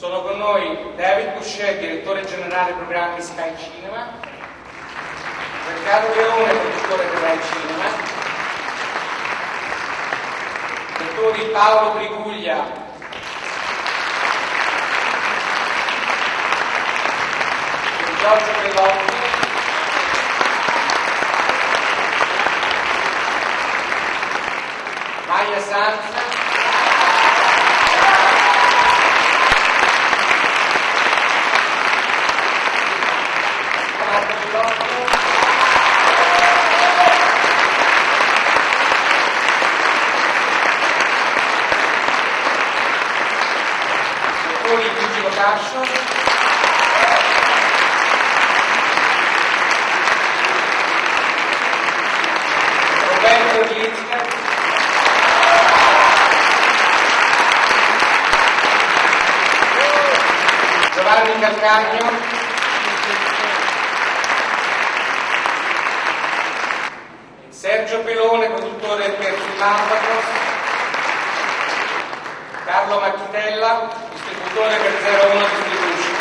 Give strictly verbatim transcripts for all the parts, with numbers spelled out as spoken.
Sono con noi David Boucher, direttore generale programmi Sky Cinema, Riccardo Leone, produttore di Rai Cinema, dottori Paolo Briguglia, Giorgio Bellotti, Maya Sanza, Marco Bellotto, dottori Luigi Locascio, Roberto Glizka, Giovanni Calcagno, Sergio Pelone, produttore per Filmapagos, Carlo Macchitella, distributore per zero uno Distribution.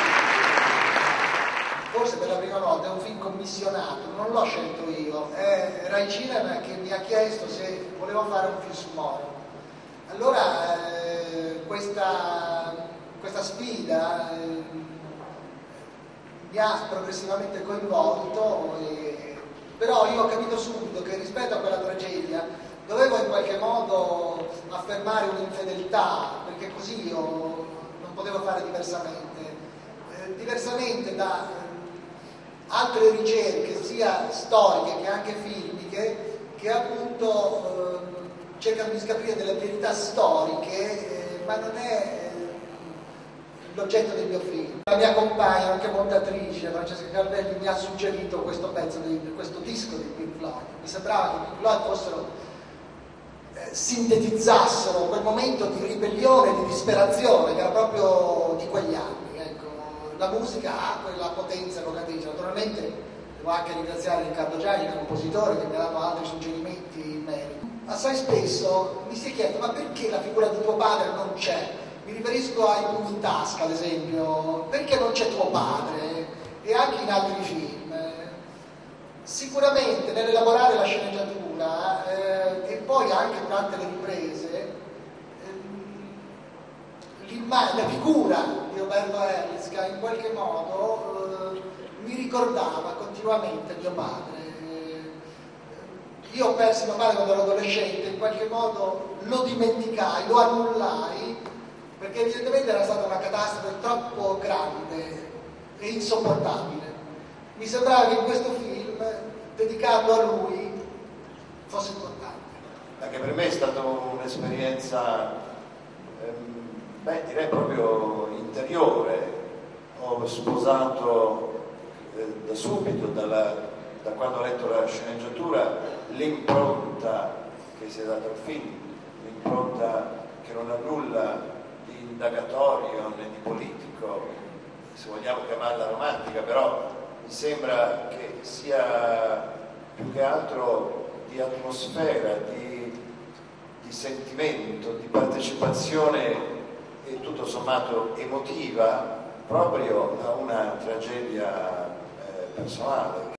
Forse per la prima volta è un film commissionato, non l'ho scelto io, è Rai Cinema che mi ha chiesto se volevo fare un film su Moro. Allora eh, questa, questa sfida eh, mi ha progressivamente coinvolto, e, però io ho capito subito che rispetto a quella tragedia dovevo in qualche modo affermare un'infedeltà, perché così io non potevo fare diversamente, eh, diversamente da altre ricerche sia storiche che anche filmiche che appunto eh, cercano di scoprire delle verità storiche, eh, ma non è l'oggetto del mio film. La mia compagna, anche montatrice, Francesca Carvelli, mi ha suggerito questo pezzo, di, questo disco di Pink Floyd. Mi sembrava che Pink Floyd fossero, eh, sintetizzassero quel momento di ribellione, di disperazione che era proprio di quegli anni. Ecco, la musica ha quella potenza evocatrice. Naturalmente devo anche ringraziare Riccardo Gianni, il compositore, che mi ha dato altri suggerimenti in merito. Assai spesso mi si è chiesto: ma perché la figura di tuo padre non c'è? Mi riferisco ai Pugni in tasca, ad esempio, perché non c'è tuo padre? E anche in altri film. Sicuramente nell'elaborare la sceneggiatura eh, e poi anche durante le riprese, eh, la figura di Roberto Erlitzka in qualche modo eh, mi ricordava continuamente mio padre. Io persi mio padre quando ero adolescente, in qualche modo lo dimenticai, lo annullai, perché evidentemente era stata una catastrofe troppo grande e insopportabile. Mi sembrava che in questo film, dedicato a lui, fosse importante. Anche per me è stata un'esperienza, ehm, beh, direi proprio interiore. Ho sposato eh, da subito, dalla, da quando ho letto la sceneggiatura, l'impronta che si è data al film, l'impronta che non ha nulla di indagatorio né di politico, se vogliamo chiamarla romantica, però mi sembra che sia più che altro di atmosfera, di, di sentimento, di partecipazione e tutto sommato emotiva proprio a una tragedia eh, personale.